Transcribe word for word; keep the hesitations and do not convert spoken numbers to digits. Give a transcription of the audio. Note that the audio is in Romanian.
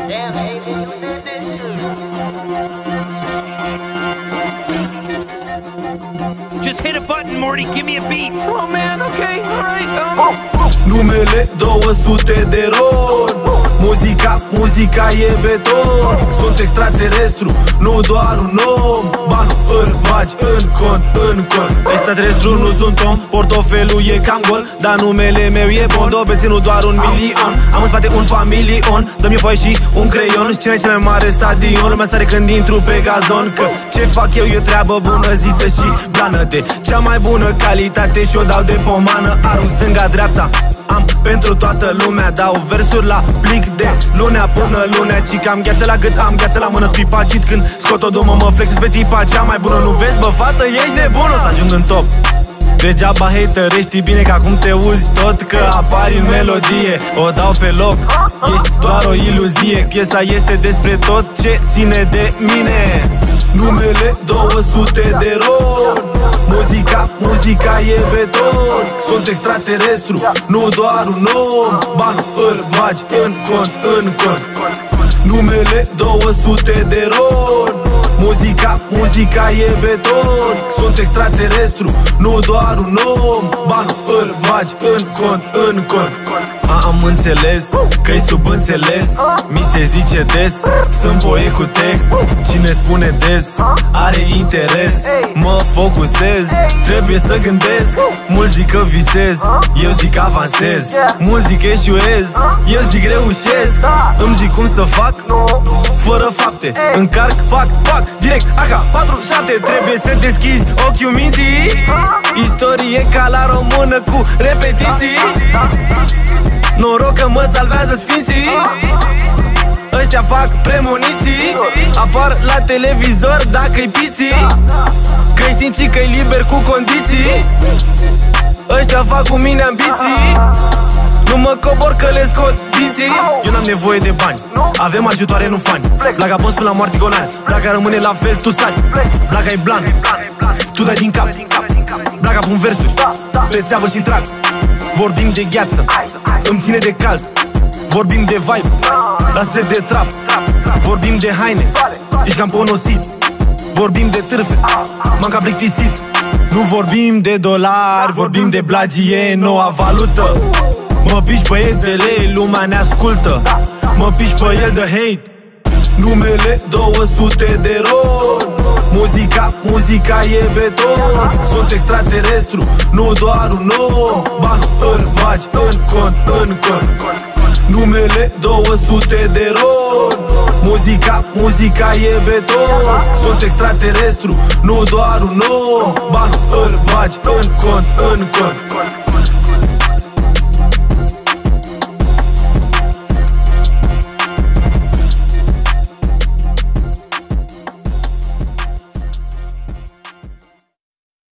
Damn, baby, you did this shit. Just hit a button, Morty. Give me a beat. Oh man, okay, alright. Um. Numele două sute de roni. Muzica, muzica e beton. Sunt extraterestru, nu doar un om. Banul îl bagi în cont, în cont. Extraterestru, nu sunt om. Portofelul e cam gol, dar numele meu e Bond. Obeții nu doar un milion. Am în spate un familion. Dă-mi foaie și un creion. Cine e cel mai mare stadion? Lumea sare când intru pe gazon. Că ce fac eu e treabă bună, zisă și blană de cea mai bună calitate și o dau de pomană. Arunc stânga-dreapta. Am pentru toată lumea, dau versuri la plic de lunea până lunea. Cica am gheață la gât, am gheață la mână, spipacit când scot o dumă, mă flexez pe tipa cea mai bună. Nu vezi, bă, fată, ești nebună să ajung în top. Degeaba hater, știi bine că acum te uzi tot, că apari în melodie. O dau pe loc, ești doar o iluzie. Piesa este despre tot ce ține de mine. Numele două sute de roni. Muzica, muzica e beton. Sunt extraterestru, nu doar un om. Banul îl bagi în cont, în cont. Numele două sute de roni. Muzica, muzica e beton. Sunt extraterestru, nu doar un om. Banul îl bagi în cont, în cont. Am înțeles că-i subînțeles. Mi se zice des, sunt poet cu text. Cine spune des, are interes. Mă focusez, trebuie să gândesc. Mulți zic că visez, eu zic avansez. Mulți zic eșuez, eu zic reușesc. Îmi zic cum să fac, fără fapte. Încarc, fac, fac, direct, A K patru șapte. Trebuie să deschizi ochiul minții. Istorie ca la română cu repetiții. Noroc că mă salvează sfinții. Ăștia fac premoniții. Apar la televizor dacă-i piții. Creștin și că-i liber cu condiții. Ăștia fac cu mine ambiții. Nu mă cobor că le scot dinții. Eu n-am nevoie de bani, avem ajutoare, nu fani. Blaga boss până la moarte golani. Blaga rămâne la fel, tu sari. Blaga e blan, tu dai din cap. Blaga pun versuri, pe țeavă și trag. Vorbim de gheață, îmi ține de cald. Vorbim de vibe, lasă de trap. Vorbim de haine, ești cam ponosit. Vorbim de târfe, m-am cam plictisit. Nu vorbim de dolari, vorbim de blagie, noua valută. Mă piși pe el de lei, lumea ne ascultă. Mă piși pe el de hate. Numele două sute de roni. Muzica, muzica e beton. Sunt extraterestru, nu doar un om. Banul îl bagi în cont, în cont. Numele două sute de roni. Muzica, muzica e beton. Sunt extraterestru, nu doar un om. Banul îl bagi în cont, în cont.